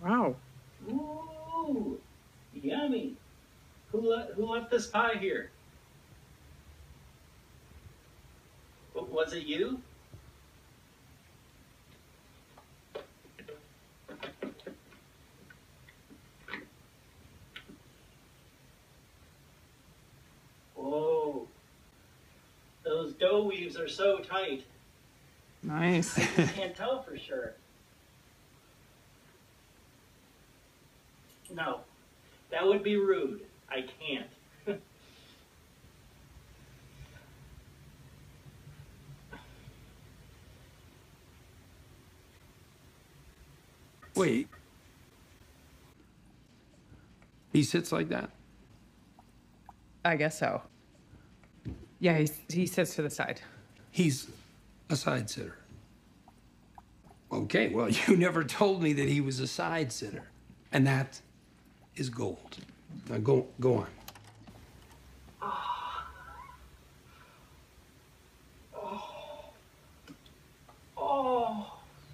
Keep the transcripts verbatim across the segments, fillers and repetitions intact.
Wow. Ooh, yummy. Who, le who left this pie here? Was it you? Whoa. Those dough weaves are so tight. Nice. I just can't tell for sure. No, that would be rude. I can't. Wait. He sits like that? I guess so. Yeah, he, he sits to the side. He's a side sitter. Okay, well, you never told me that he was a side sitter. And that is gold. Now go, go on. Oh.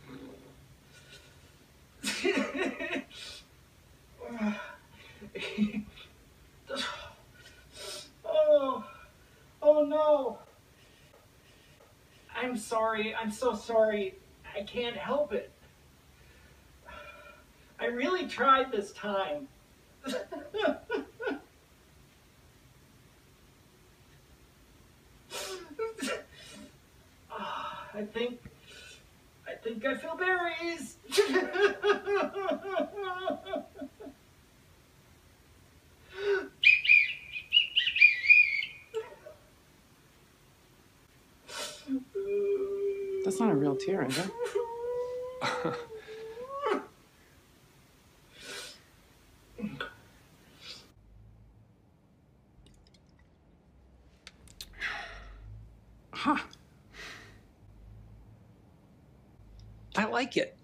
Oh. Oh no. I'm sorry. I'm so sorry. I can't help it. I really tried this time. I think, I think I feel berries. That's not a real tear, is it? Huh. I like it.